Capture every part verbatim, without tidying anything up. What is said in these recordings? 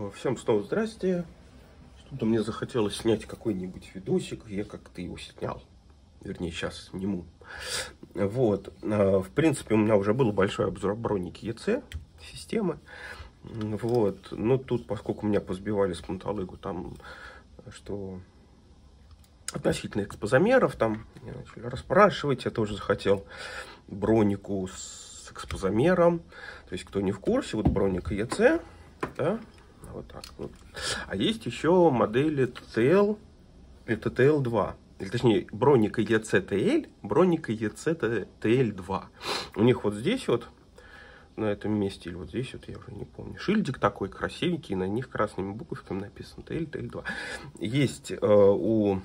Всем снова здрасте. Что-то мне захотелось снять какой-нибудь видосик, я как-то его снял. Вернее, сейчас сниму. Вот. В принципе, у меня уже был большой обзор броники и цэ системы. Вот. Но тут, поскольку меня позбивали с Панталыгу, там, что относительно экспозамеров, там меня начали расспрашивать, я тоже захотел бронику с экспозамером. То есть, кто не в курсе, вот броника и цэ, да, вот так вот. А есть еще модели тэ тэ эл и тэ тэ эл два. Или точнее, броника и цэ тэ эл, броника и цэ тэ эл два. У них вот здесь вот, на этом месте, или вот здесь вот, я уже не помню, шильдик такой красивенький, на них красными буковками написано тэ эл, тэ эл два. Есть э, у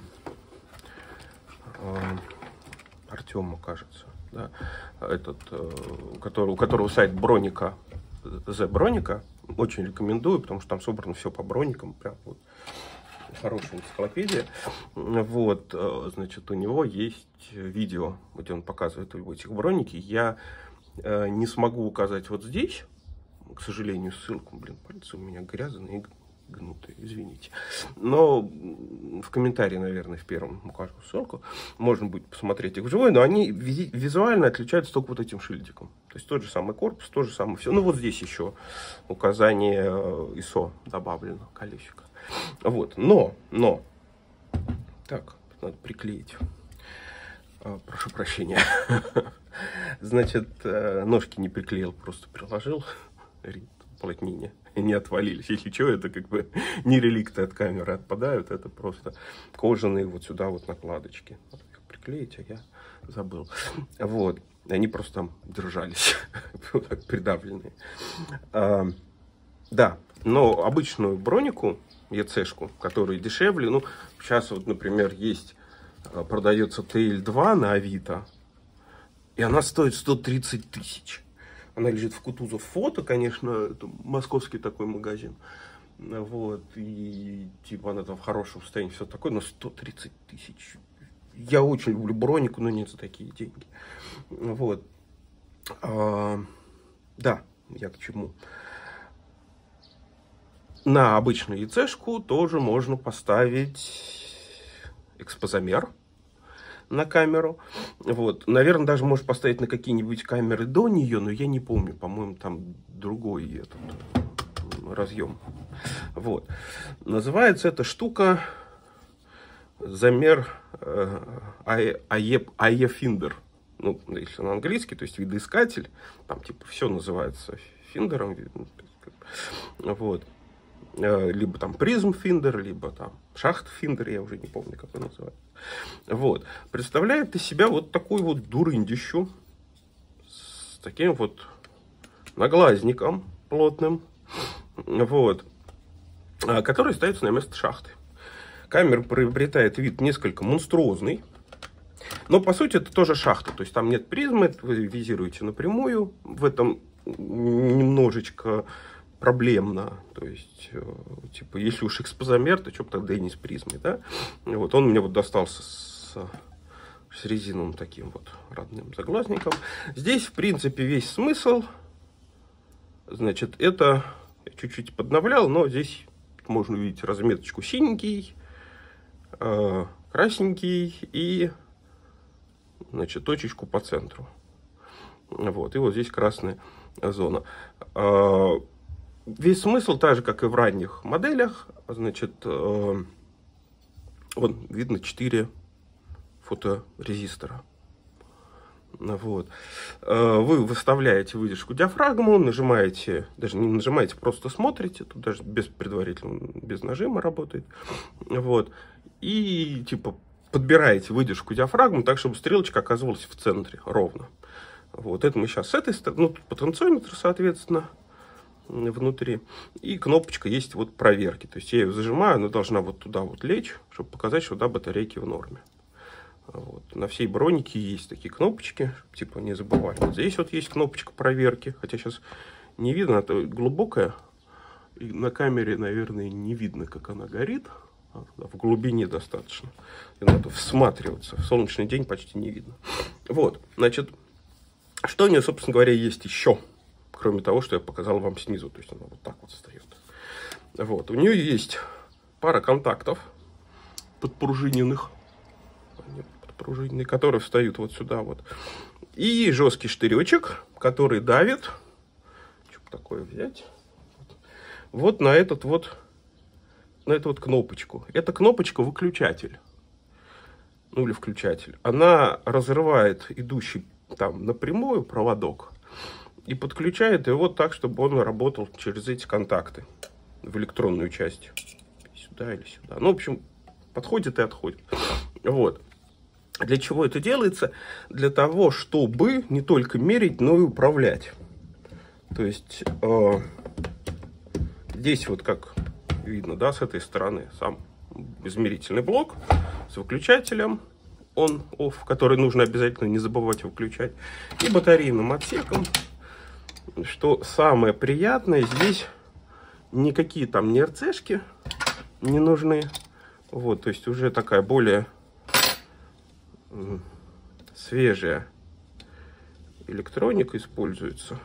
э, Артема, кажется, да, этот, э, у, которого, у которого сайт Броника, The Броника. Очень рекомендую, потому что там собрано все по броникам, прям вот хорошая энциклопедия. Вот, значит, у него есть видео, где он показывает эти броники. Я э, не смогу указать вот здесь, к сожалению, ссылку. Блин, пальцы у меня грязные и гнутые, извините. Но в комментарии, наверное, в первом укажу ссылку. Можно будет посмотреть их вживую, но они визуально отличаются только вот этим шильдиком. То есть тот же самый корпус, то же самое все. Ну вот здесь еще указание ай эс о добавлено, колесико. Вот, но, но, так, надо приклеить. Прошу прощения. Значит, ножки не приклеил, просто приложил. Плотнее не отвалились. Если что, это как бы не реликты от камеры отпадают, это просто кожаные вот сюда вот накладочки. Вот их приклеить, а я забыл. Вот. Они просто там держались, вот так придавленные. А, да, но обычную бронику, и цэ-шку, которая дешевле, ну, сейчас вот, например, есть, продается тэ эл два на Авито, и она стоит сто тридцать тысяч. Она лежит в Кутузов Фото, конечно, это московский такой магазин. Вот, и типа она там в хорошем состоянии, все такое, но сто тридцать тысяч. Я очень люблю бронику, но нет за такие деньги. Вот. А, да, я к чему. На обычную и цэ-шку тоже можно поставить экспозамер на камеру. Вот. Наверное, даже можешь поставить на какие-нибудь камеры до нее, но я не помню. По-моему, там другой этот разъем. Вот. Называется эта штука замер э, эй и Finder. Ну, если на английский, то есть видоискатель. Там типа все называется финдером. Вот. Либо там призм финдер, либо там шахт финдер, я уже не помню, как он называется. Вот. Представляет из себя вот такую вот дурындищу с таким вот наглазником плотным, вот, который ставится на место шахты. Камера приобретает вид несколько монструозный, но по сути это тоже шахта, то есть там нет призмы, вы визируете напрямую, в этом немножечко проблемно, то есть, типа, если уж экспозамер, то что бы тогда и не с призмой, да? Вот, он мне вот достался с, с резиновым таким вот родным заглазником. Здесь, в принципе, весь смысл, значит, это, я чуть-чуть подновлял, но здесь можно увидеть разметочку синенький, э, красненький и, значит, точечку по центру. Вот, и вот здесь красная зона. Весь смысл так же, как и в ранних моделях, значит, э, вот видно четыре фоторезистора. Вот. Э, вы выставляете выдержку диафрагму, нажимаете, даже не нажимаете, просто смотрите, тут даже без предварительного, без нажима работает. Вот. И типа подбираете выдержку диафрагму так, чтобы стрелочка оказывалась в центре, ровно. Вот. Это мы сейчас с этой стороны, ну, тут потенциометр, соответственно, внутри. И кнопочка есть вот проверки. То есть я ее зажимаю, она должна вот туда вот лечь, чтобы показать, что да, батарейки в норме. Вот. На всей бронике есть такие кнопочки, чтобы, типа, не забывать. Вот здесь вот есть кнопочка проверки, хотя сейчас не видно, это глубокая. И на камере, наверное, не видно, как она горит. В глубине достаточно. И надо всматриваться. В солнечный день почти не видно. Вот, значит, что у нее, собственно говоря, есть еще? Кроме того, что я показал вам снизу. То есть она вот так вот встает. Вот. У нее есть пара контактов подпружиненных, подпружиненные, которые встают вот сюда вот. И жесткий штыречек, который давит. Что такое взять? Вот на этот вот, на эту вот кнопочку. Эта кнопочка выключатель. Ну или включатель. Она разрывает идущий там напрямую проводок и подключает его так, чтобы он работал через эти контакты в электронную часть. Сюда или сюда. Ну, в общем, подходит и отходит. Вот. Для чего это делается? Для того, чтобы не только мерить, но и управлять. То есть э, здесь вот как видно, да, с этой стороны сам измерительный блок с выключателем on-off, который нужно обязательно не забывать выключать, и батарейным отсеком. Что самое приятное, здесь никакие там не эр цэ-шки не нужны. Вот, то есть уже такая более свежая электроника используется.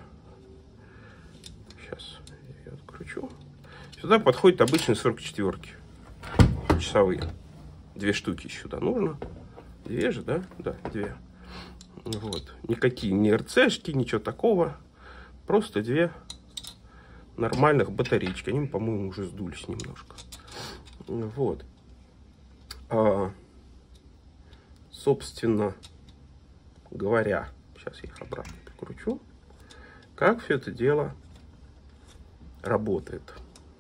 Сейчас я откручу. Сюда подходят обычные сорок четвёрки часовые. Две штуки сюда нужно. Две же, да? Да, две. Вот. Никакие не эр цэ-шки, ничего такого. Просто две нормальных батареечки. Они, по-моему, уже сдулись немножко. Вот. А, собственно говоря, сейчас я их обратно прикручу. Как все это дело работает.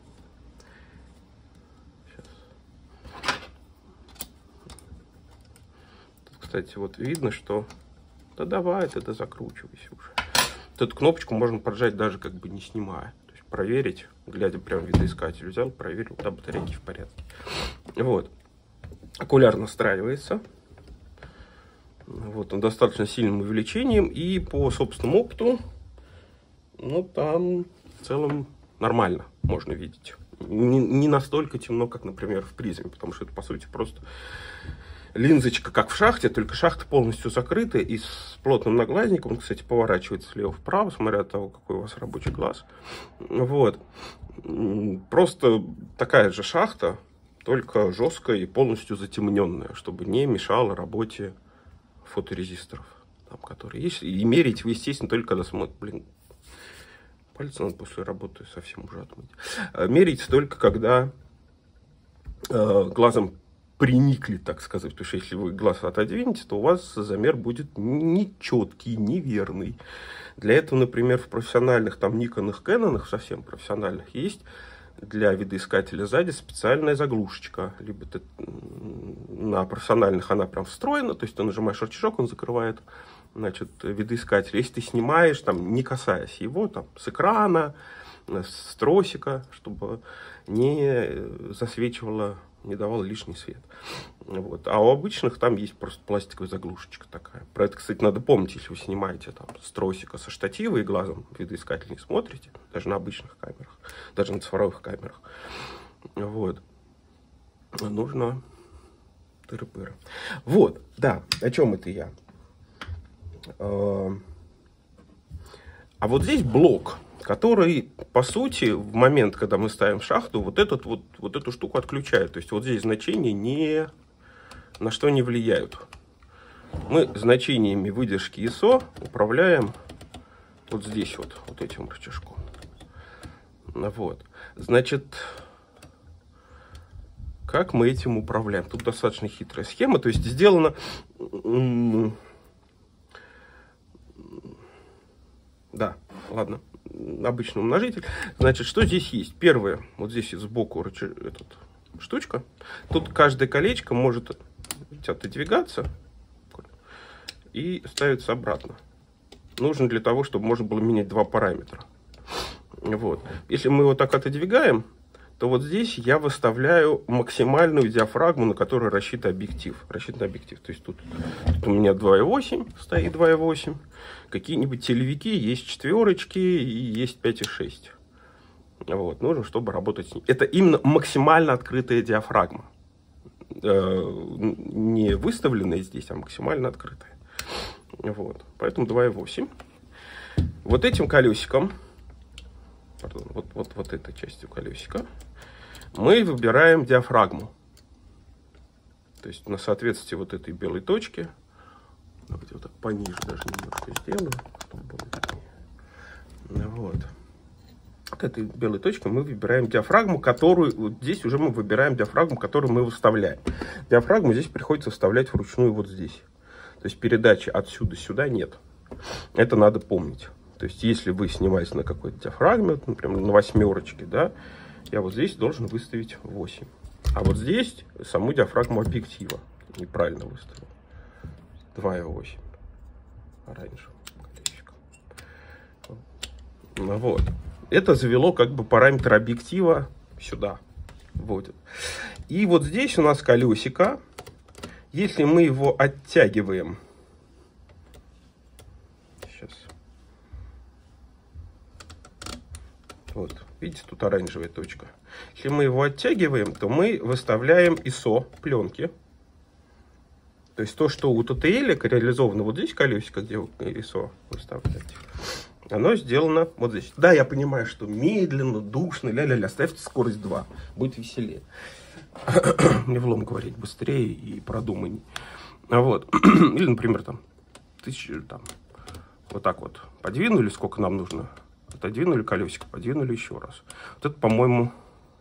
Кстати, вот видно, что да давай, ты да закручивайся уже. Вот эту кнопочку можно поджать даже как бы не снимая. То есть проверить, глядя прямо в видоискатель, взял, проверил, да, батарейки в порядке. Вот. Окуляр настраивается. Вот, он достаточно сильным увеличением. И по собственному опыту, ну там в целом нормально можно видеть. Не, не настолько темно, как, например, в призме, потому что это, по сути, просто линзочка, как в шахте, только шахта полностью закрыта и с плотным наглазником. Он, кстати, поворачивается слева-вправо, смотря от того, какой у вас рабочий глаз. Вот. Просто такая же шахта, только жесткая и полностью затемненная, чтобы не мешала работе фоторезисторов, там, которые есть. И мерить вы, естественно, только когда смотрите. Блин, пальцы надо после работы совсем уже отмыть. Мерить только когда э, глазом приникли, так сказать. Потому что если вы глаз отодвинете, то у вас замер будет нечеткий, неверный. Для этого, например, в профессиональных там никонах, кэнонах, совсем профессиональных, есть для видоискателя сзади специальная заглушечка. Либо ты, на профессиональных она прям встроена, то есть ты нажимаешь рычажок, он закрывает, значит, видоискатель. Если ты снимаешь, там, не касаясь его, там, с экрана, с тросика, чтобы не засвечивало, не давало лишний свет. Вот. А у обычных там есть просто пластиковая заглушечка такая. Про это, кстати, надо помнить, если вы снимаете там с тросика, со штатива и глазом видоискатель не смотрите, даже на обычных камерах, даже на цифровых камерах. Вот. Нужно тыры-пыры. Вот, да, о чем это я? А вот здесь блок, который, по сути, в момент, когда мы ставим шахту, вот, этот, вот, вот эту штуку отключает. То есть вот здесь значения ни на что не влияют. Мы значениями выдержки ай эс о управляем вот здесь вот, вот этим рычажком. Вот. Значит, как мы этим управляем? Тут достаточно хитрая схема. То есть сделано... Да, ладно. Обычный умножитель. Значит, что здесь есть? Первое, вот здесь сбоку этот, штучка. Тут каждое колечко может отодвигаться и ставится обратно. Нужно для того, чтобы можно было менять два параметра. Вот. Если мы его так отодвигаем, то вот здесь я выставляю максимальную диафрагму, на которую рассчитан объектив. Рассчитан объектив. То есть тут, тут у меня два и восемь, стоит два и восемь. Какие-нибудь телевики, есть четверочки и есть пять и шесть. Вот. Нужно, чтобы работать с ним. Это именно максимально открытая диафрагма. Не выставленная здесь, а максимально открытая. Вот. Поэтому два и восемь. Вот этим колесиком, пардон, вот, вот, вот этой частью колесика, мы выбираем диафрагму. То есть на соответствии вот этой белой точки. Давайте вот так пониже даже немножко сделаю, чтобы было виднее. Вот. От этой белой точки мы выбираем диафрагму, которую, вот здесь уже мы выбираем диафрагму, которую мы выставляем. Диафрагму здесь приходится вставлять вручную вот здесь. То есть передачи отсюда сюда нет. Это надо помнить. То есть если вы снимаете на какой-то диафрагме, например, на восьмерочке, да, я вот здесь должен выставить восемь. А вот здесь саму диафрагму объектива неправильно выставил. два и восемь. Раньше. Вот. Это завело как бы параметр объектива сюда. Вот. И вот здесь у нас колесико. Если мы его оттягиваем. Сейчас. Вот. Видите, тут оранжевая точка. Если мы его оттягиваем, то мы выставляем ай эс о пленки. То есть то, что у ти ти эл реализовано вот здесь колесико, где вы ай эс о выставляете, оно сделано вот здесь. Да, я понимаю, что медленно, душно, ля-ля-ля, ставьте скорость два, будет веселее. Не влом говорить быстрее и продуманней. Вот. Или, например, там, тысячу, там, вот так вот подвинули, сколько нам нужно. Отодвинули колесико, подвинули еще раз. Вот это, по-моему,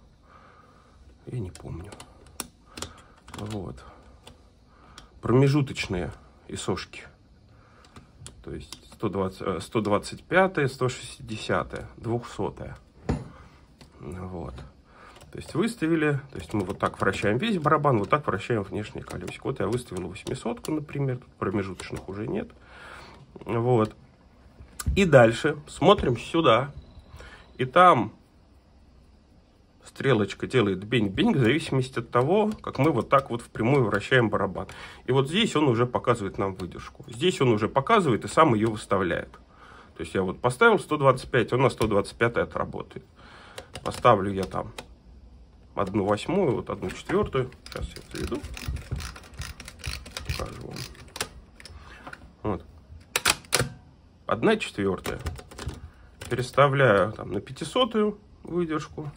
я не помню. Вот. Промежуточные ай эс о-шки. То есть сто двадцать, сто двадцать пять, сто шестьдесят, двухсот. Вот. То есть выставили, то есть мы вот так вращаем весь барабан, вот так вращаем внешнее колесико. Вот я выставил восьмисотку, например, тут промежуточных уже нет. Вот. И дальше смотрим сюда. И там стрелочка делает бень-бень в зависимости от того, как мы вот так вот впрямую вращаем барабан. И вот здесь он уже показывает нам выдержку. Здесь он уже показывает и сам ее выставляет. То есть я вот поставил сто двадцать пять, он на сто двадцать пять отработает. Поставлю я там одну восьмую, вот одну четвертую. Сейчас я заведу. Покажу вам. Вот. Одна четвертая. Переставляю там на пятисотую выдержку.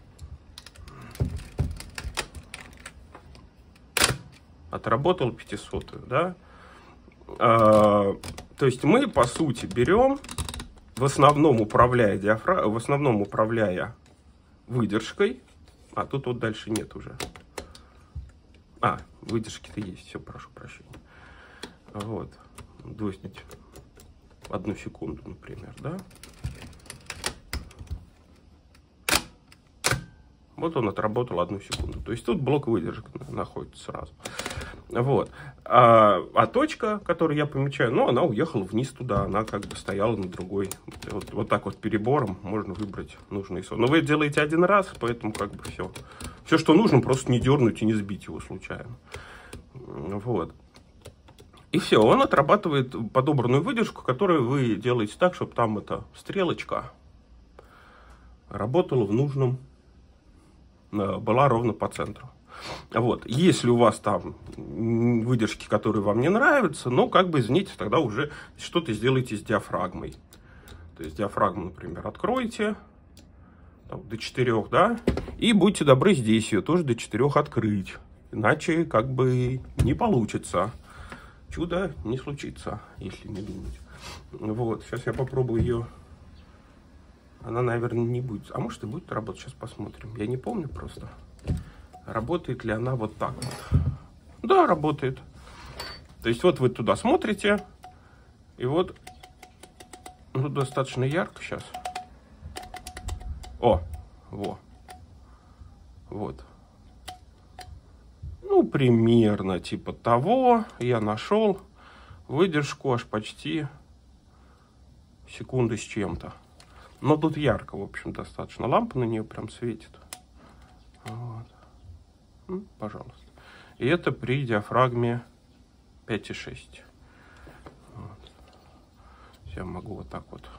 Отработал пятисотую, да. А, то есть мы, по сути, берем, в основном управляя диафра... в основном управляя выдержкой. А тут вот дальше нет уже. А, выдержки-то есть, все, прошу прощения. Вот. Двоснить одну секунду, например, да. Вот он отработал одну секунду. То есть тут блок выдержек находится сразу. Вот. А, а точка, которую я помечаю, ну, она уехала вниз туда. Она как бы стояла на другой. Вот, вот так вот перебором можно выбрать нужный ай эс о. Но вы это делаете один раз, поэтому как бы все. Все, что нужно, просто не дернуть и не сбить его случайно. Вот. И все, он отрабатывает подобранную выдержку, которую вы делаете так, чтобы там эта стрелочка работала в нужном, была ровно по центру. Вот. Если у вас там выдержки, которые вам не нравятся, ну, как бы, извините, тогда уже что-то сделайте с диафрагмой. То есть диафрагму, например, откройте там, до четырёх, да, и будьте добры здесь ее тоже до четырёх открыть. Иначе, как бы, не получится. Чудо не случится, если не думать. Вот, сейчас я попробую ее. Она, наверное, не будет. А может и будет работать, сейчас посмотрим. Я не помню просто. Работает ли она вот так вот. Да, работает. То есть вот вы туда смотрите. И вот, ну, достаточно ярко сейчас. О, во. Вот. Ну, примерно типа того. Я нашел выдержку аж почти секунды с чем-то. Но тут ярко, в общем, достаточно. Лампа на нее прям светит. Вот. Ну, пожалуйста. И это при диафрагме пять и шесть. Вот. Я могу вот так вот.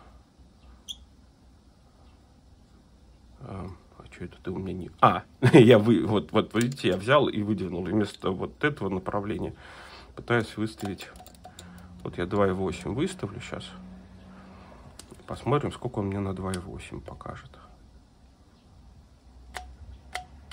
А что это ты у меня не... А, я вы... Вот, вот, видите, я взял и выдвинул. И вместо вот этого направления пытаюсь выставить... Вот я два и восемь выставлю сейчас. Посмотрим, сколько он мне на два и восемь покажет.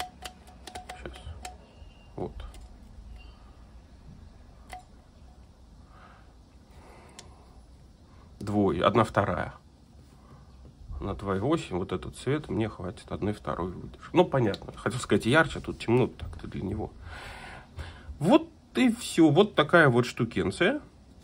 ой, одна вторая. На два и восемь вот этот цвет мне хватит одной второй выдержки. Ну, понятно. Хотел сказать ярче, тут темно так-то для него. Вот и все. Вот такая вот штукенция.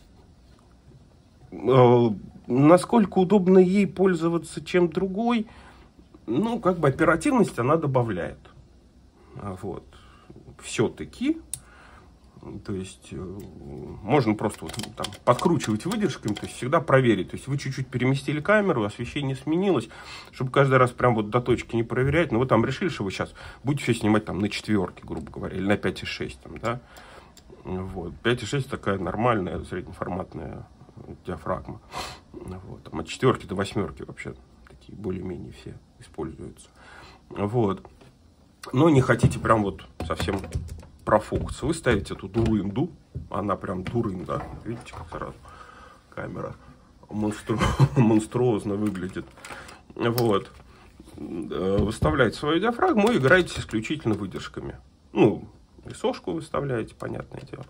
Э, насколько удобно ей пользоваться чем другой, ну, как бы оперативность она добавляет. Вот. Все-таки. То есть, можно просто вот, там, подкручивать выдержками, то есть, всегда проверить. То есть, вы чуть-чуть переместили камеру, освещение сменилось, чтобы каждый раз прям вот до точки не проверять. Но вы там решили, что вы сейчас будете все снимать там на четверке, грубо говоря, или на пять и шесть, там, да. Вот. пять и шесть такая нормальная среднеформатная диафрагма. Вот. Там, от четверки до восьмерки вообще такие более-менее все используются. Вот. Но не хотите прям вот совсем профокус. Вы ставите эту дурынду. Она прям дурында. Видите, как сразу камера монстру... монструозно выглядит. Вот. Выставляете свою диафрагму и играете исключительно выдержками. Ну, рисошку выставляете, понятное дело.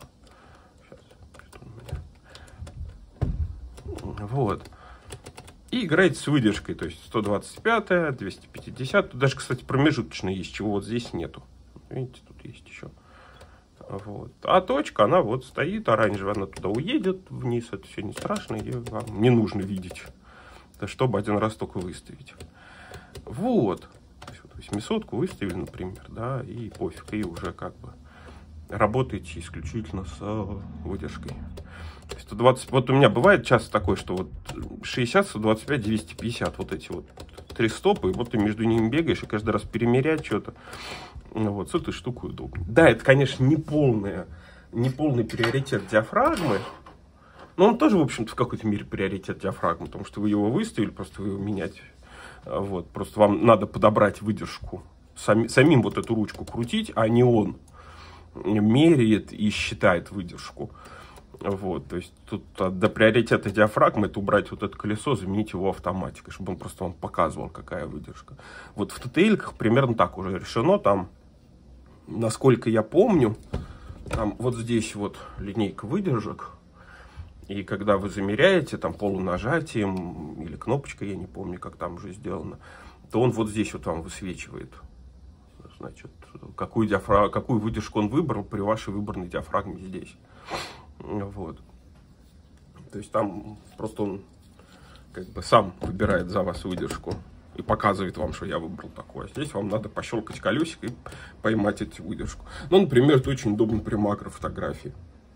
Сейчас. Вот. И играете с выдержкой. То есть сто двадцать пять, двести пятьдесят. Тут даже, кстати, промежуточные есть, чего вот здесь нету. Видите, тут есть еще. Вот. А точка, она вот стоит оранжевая, она туда уедет вниз, это все не страшно, ее вам не нужно видеть, да, чтобы один раз только выставить. Вот. То есть, вот восьмисотку выставили, например, да, и пофиг, и уже как бы работаете исключительно с выдержкой. сто двадцать, вот у меня бывает часто такое, что вот шестьдесят, сто двадцать пять, двести пятьдесят, вот эти вот три стопы, и вот ты между ними бегаешь, и каждый раз перемерять что-то. Вот, с этой штукой удобно. Да, это, конечно, не, полная, не полный приоритет диафрагмы, но он тоже, в общем-то, в какой-то мере приоритет диафрагмы, потому что вы его выставили, просто вы его менять. Вот, просто вам надо подобрать выдержку, сами, самим вот эту ручку крутить, а не он меряет и считает выдержку. Вот, то есть тут до приоритета диафрагмы это убрать вот это колесо, заменить его автоматикой, чтобы он просто вам показывал, какая выдержка. Вот в тэ тэ эльках примерно так уже решено. Там, насколько я помню, там вот здесь вот линейка выдержек. И когда вы замеряете там полунажатием или кнопочкой, я не помню, как там уже сделано, то он вот здесь вот вам высвечивает, значит, какую, диафраг... какую выдержку он выбрал при вашей выбранной диафрагме здесь. Вот. То есть там просто он как бы сам выбирает за вас выдержку и показывает вам, что я выбрал такое. Здесь вам надо пощелкать колесик и поймать эту выдержку. Ну, например, это очень удобно при макрофотографии.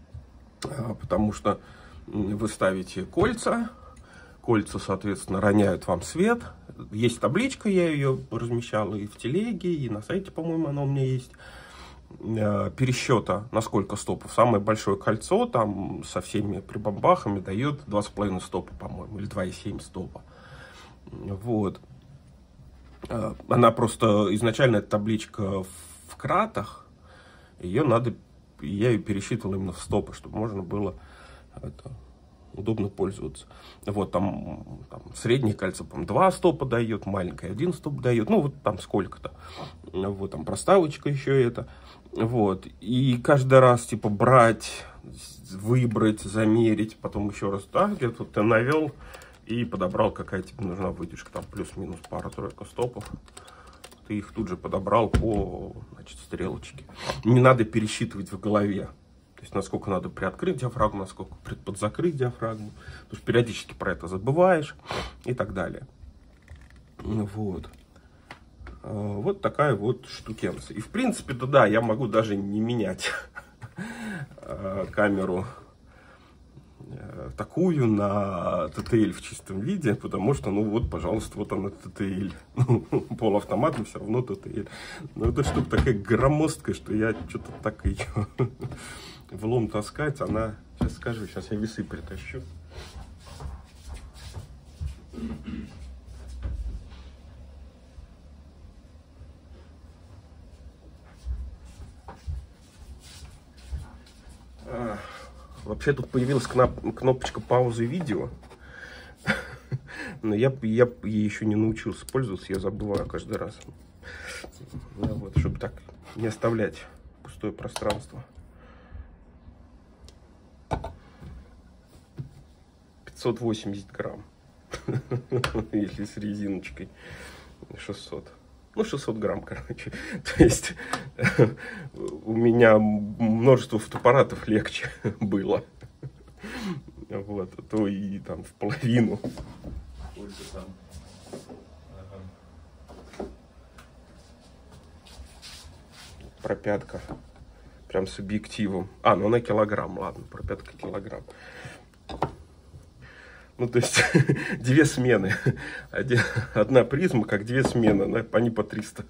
Потому что вы ставите кольца, кольца, соответственно, роняют вам свет. Есть табличка, я ее размещал и в телеге, и на сайте, по-моему, она у меня есть. Пересчета, на сколько стопов. Самое большое кольцо там со всеми прибамбахами дает два с половиной стопа, по-моему, или два и семь стопа. Вот. Она просто, изначально эта табличка в кратах, ее надо, я ее пересчитывал именно в стопы, чтобы можно было это, удобно пользоваться. Вот там, там среднее кольцо, по-моему, два стопа дает, маленькое один стоп дает, ну вот там сколько-то. Вот там проставочка еще это. Вот, и каждый раз, типа, брать, выбрать, замерить, потом еще раз, да, где-то ты навел и подобрал, какая тебе нужна выдержка, там плюс-минус пара-тройка стопов, ты их тут же подобрал по, значит, стрелочке. Не надо пересчитывать в голове, то есть, насколько надо приоткрыть диафрагму, насколько подзакрыть диафрагму, потому что периодически про это забываешь и так далее. Вот. Вот такая вот штукенция. И в принципе, да, да, я могу даже не менять камеру такую на тэ тэ эль в чистом виде, потому что, ну вот, пожалуйста, вот она тэ тэ эль. Ну, полуавтоматом все равно тэ тэ эль. Но эта штука такая громоздкая, что я что-то так ее в лом таскать, она... Сейчас скажу, сейчас я весы притащу. Вообще тут появилась кнопочка паузы видео, но я, я ей еще не научился пользоваться, я забываю каждый раз. Ну, вот, чтобы так не оставлять пустое пространство. пятьсот восемьдесят грамм. если с резиночкой. шестьсот. Ну, шестьсот грамм, короче. То есть у меня множество фотоаппаратов легче было. Вот, а то и там в половину. Там. Ага. Пропятка. Прям с объективом. А, ну она килограмм, ладно, пропятка килограмм. Ну, то есть, две смены. Один, одна призма, как две смены, они по триста.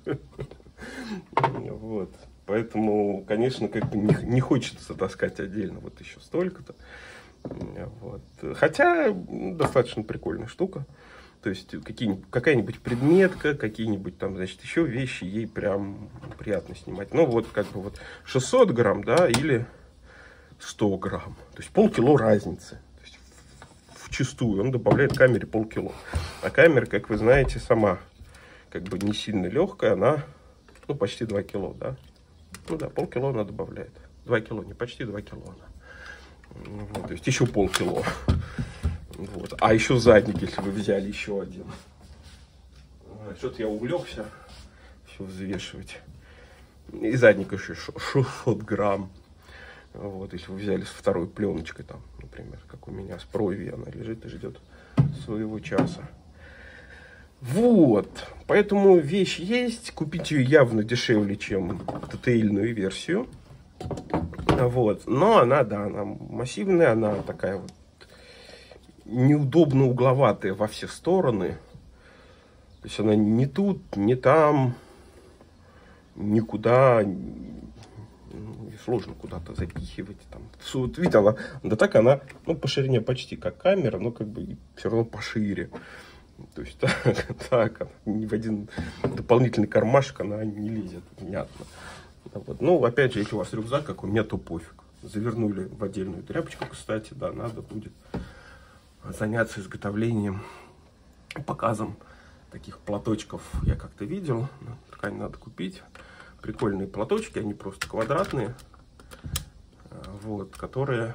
Вот. Поэтому, конечно, как бы не, не хочется таскать отдельно вот еще столько-то. Вот. Хотя, достаточно прикольная штука. То есть, какая-нибудь предметка, какие-нибудь там, значит, еще вещи, ей прям приятно снимать. Ну, вот, как бы, вот шестьсот грамм, да, или сто грамм. То есть, полкило разницы. Вчистую он добавляет камере полкило. А камера, как вы знаете, сама как бы не сильно легкая, она ну, почти два кило, да? Ну да, полкило она добавляет. два кило, не почти два кило она. Вот, то есть еще полкило. Вот. А еще задник, если вы взяли еще один. Что-то я увлекся все взвешивать. И задник еще шестьсот грамм. Вот, если вы взяли с второй пленочкой, там, например, как у меня с Прови, она лежит и ждет своего часа. Вот, поэтому вещь есть, купить ее явно дешевле, чем детейльную версию. Вот, но она, да, она массивная, она такая вот неудобно угловатая во все стороны. То есть она не тут, не там, никуда. Сложно куда-то запихивать. Там. Вот, видите, она, да так она ну, по ширине почти как камера, но как бы все равно пошире. То есть так, так ни в один дополнительный кармашек она не лезет, понятно. Вот. Ну, опять же, если у вас рюкзак, как у меня, то пофиг. Завернули в отдельную тряпочку, кстати, да, надо будет заняться изготовлением, показом таких платочков. Я как-то видел, ткань надо купить. Прикольные платочки, они просто квадратные, вот, которые,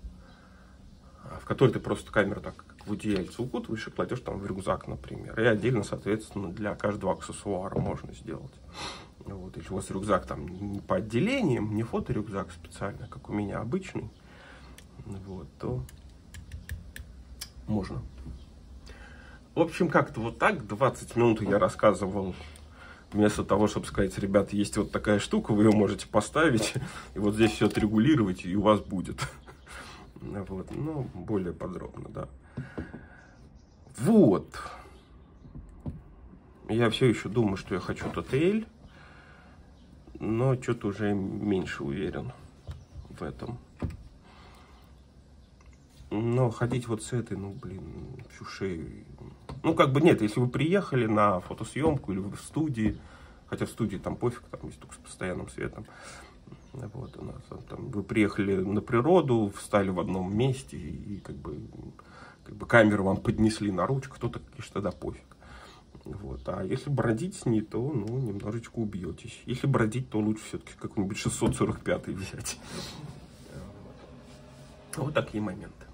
в которые ты просто камеру так, как в одеяльце укутываешь и кладешь там в рюкзак, например. И отдельно, соответственно, для каждого аксессуара можно сделать. Вот, если у вас рюкзак там не по отделениям, не фоторюкзак специально, как у меня обычный, вот, то можно. В общем, как-то вот так, двадцать минут я рассказывал. Вместо того, чтобы сказать, ребята, есть вот такая штука, вы ее можете поставить, и вот здесь все отрегулировать, и у вас будет. Вот, ну, более подробно, да. Вот. Я все еще думаю, что я хочу Татейль, но что-то уже меньше уверен в этом. Но ходить вот с этой, ну, блин, всю шею. Ну, как бы нет, если вы приехали на фотосъемку или вы в студии, хотя в студии там пофиг, там есть только с постоянным светом. Вот, у нас, там, вы приехали на природу, встали в одном месте и, и как бы, как бы камеру вам поднесли на ручку, то, конечно, тогда пофиг. Вот. А если бродить с ней, то, ну, немножечко убьетесь. Если бродить, то лучше все-таки какой-нибудь шестьсот сорок пятый взять. Вот такие моменты.